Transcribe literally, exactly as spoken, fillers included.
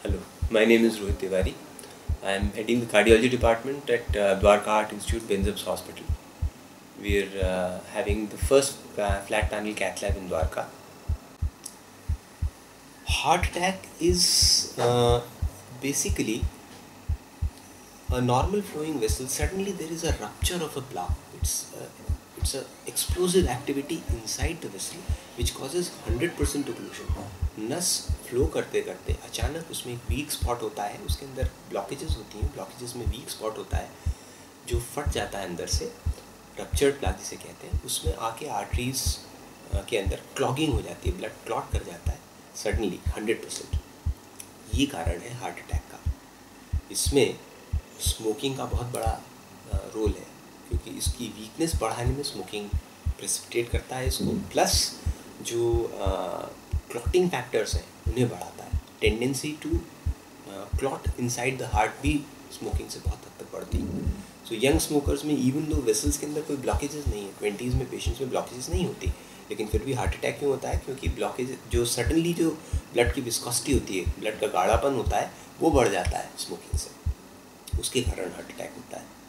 Hello, my name is Rohit Tewari. I am heading the cardiology department at uh, Medanta Heart Institute, Bensups Hospital. We are uh, having the first uh, flat panel cath lab in Dwarka. Heart attack is uh, basically a normal flowing vessel. Suddenly there is a rupture of a block. It's a, it's a explosive activity inside the vessel which causes one hundred percent occlusion. नस flow करते करते अचानक उसमें एक week spot होता है, उसके अंदर ब्लॉकेजेस होती हैं, ब्लॉकेजेस में वीक स्पॉट होता है जो फट जाता है अंदर से, रप्चर्ड प्लाक जिसे कहते हैं, उसमें आके आर्टरीज के अंदर क्लॉगिंग हो जाती है, ब्लड क्लॉट कर जाता है सडनली हंड्रेड परसेंट. ये कारण है हार्ट अटैक का. इसमें स्मोकिंग का बहुत बड़ा रोल है क्योंकि इसकी वीकनेस बढ़ाने में स्मोकिंग प्रेसिपिटेट करता है इसको, प्लस जो क्लॉटिंग फैक्टर्स हैं उन्हें बढ़ाता है. Tendency to clot inside the heart भी स्मोकिंग से बहुत हद तक बढ़ती है. सो यंग स्मोकर्स में इवन दो वेसल्स के अंदर कोई ब्लॉकेजेस नहीं है, ट्वेंटीज़ में पेशेंट्स में ब्लॉकेजेस नहीं होती, लेकिन फिर भी हार्ट अटैक क्यों होता है? क्योंकि ब्लॉकेज जो सडनली जो ब्लड की विस्कोसिटी होती है, ब्लड का गाढ़ापन होता है, वो बढ़ जाता है स्मोकिंग से, उसके कारण हार्ट अटैक होता है.